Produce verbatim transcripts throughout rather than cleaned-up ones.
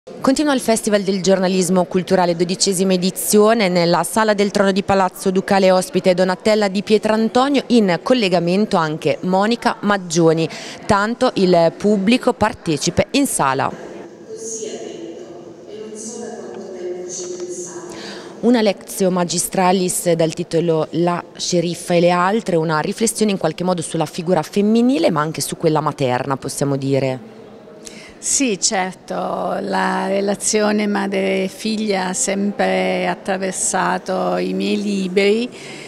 Continua il Festival del giornalismo culturale, dodicesima edizione, nella Sala del Trono di Palazzo Ducale ospite Donatella Di Pietrantonio, in collegamento anche Monica Maggioni, tanto il pubblico partecipe in sala. Una lectio magistralis dal titolo La sceriffa e le altre, una riflessione in qualche modo sulla figura femminile ma anche su quella materna, possiamo dire. Sì, certo, la relazione madre-figlia ha sempre attraversato i miei libri,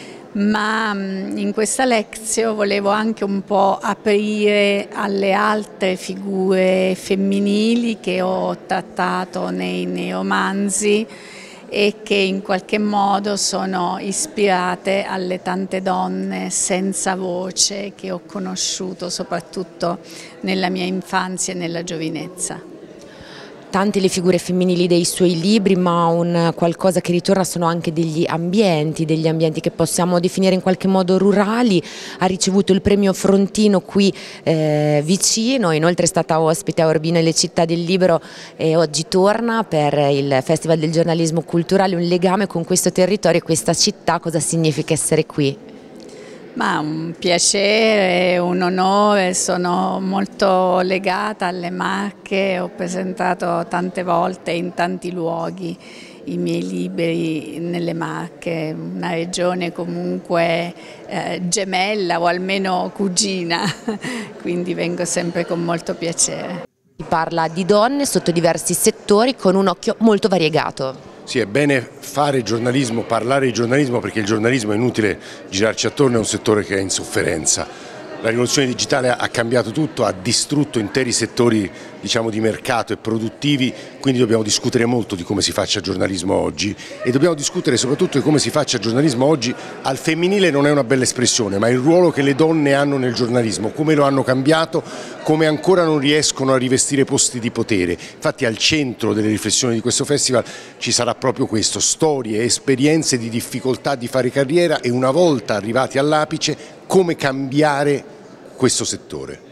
ma in questa lezione volevo anche un po' aprire alle altre figure femminili che ho trattato nei, nei romanzi e che in qualche modo sono ispirate alle tante donne senza voce che ho conosciuto soprattutto nella mia infanzia e nella giovinezza. Tante le figure femminili dei suoi libri, ma un qualcosa che ritorna sono anche degli ambienti, degli ambienti che possiamo definire in qualche modo rurali. Ha ricevuto il premio Frontino qui eh, vicino, inoltre è stata ospite a Urbino e le città del libro e oggi torna per il Festival del giornalismo culturale. Un legame con questo territorio e questa città, cosa significa essere qui? Ma un piacere, un onore, sono molto legata alle Marche, ho presentato tante volte in tanti luoghi i miei libri nelle Marche, una regione comunque eh, gemella o almeno cugina, quindi vengo sempre con molto piacere. Si parla di donne sotto diversi settori con un occhio molto variegato. Sì, è bene fare giornalismo, parlare di giornalismo, perché il giornalismo è inutile girarci attorno, è un settore che è in sofferenza. La rivoluzione digitale ha cambiato tutto, ha distrutto interi settori, diciamo, di mercato e produttivi, quindi dobbiamo discutere molto di come si faccia giornalismo oggi e dobbiamo discutere soprattutto di come si faccia giornalismo oggi al femminile. Non è una bella espressione, ma il ruolo che le donne hanno nel giornalismo, come lo hanno cambiato, come ancora non riescono a rivestire posti di potere. Infatti al centro delle riflessioni di questo festival ci sarà proprio questo: storie e esperienze di difficoltà di fare carriera e, una volta arrivati all'apice, come cambiare questo settore.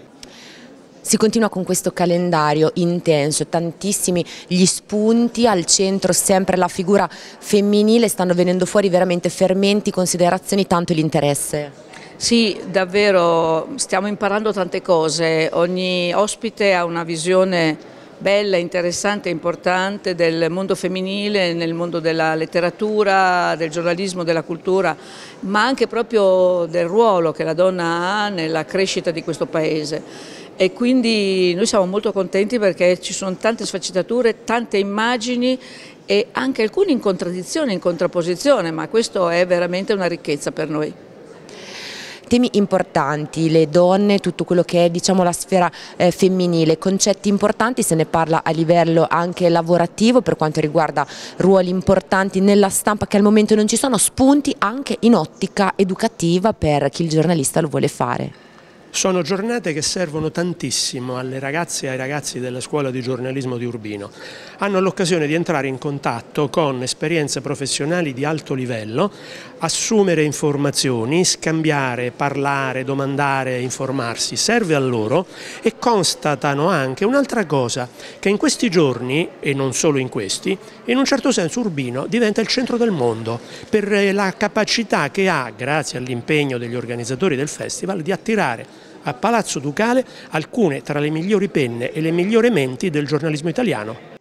Si continua con questo calendario intenso, tantissimi gli spunti, al centro sempre la figura femminile, stanno venendo fuori veramente fermenti, considerazioni, tanto l'interesse. Sì, davvero stiamo imparando tante cose, ogni ospite ha una visione bella, interessante e importante del mondo femminile, nel mondo della letteratura, del giornalismo, della cultura, ma anche proprio del ruolo che la donna ha nella crescita di questo paese. E quindi noi siamo molto contenti perché ci sono tante sfaccettature, tante immagini e anche alcune in contraddizione, in contrapposizione, ma questo è veramente una ricchezza per noi. Temi importanti, le donne, tutto quello che è, diciamo, la sfera eh, femminile, concetti importanti, se ne parla a livello anche lavorativo per quanto riguarda ruoli importanti nella stampa che al momento non ci sono, spunti anche in ottica educativa per chi il giornalista lo vuole fare. Sono giornate che servono tantissimo alle ragazze e ai ragazzi della scuola di giornalismo di Urbino. Hanno l'occasione di entrare in contatto con esperienze professionali di alto livello, assumere informazioni, scambiare, parlare, domandare, informarsi. Serve a loro e constatano anche un'altra cosa, che in questi giorni, e non solo in questi, in un certo senso Urbino diventa il centro del mondo per la capacità che ha, grazie all'impegno degli organizzatori del festival, di attirare a Palazzo Ducale alcune tra le migliori penne e le migliori menti del giornalismo italiano.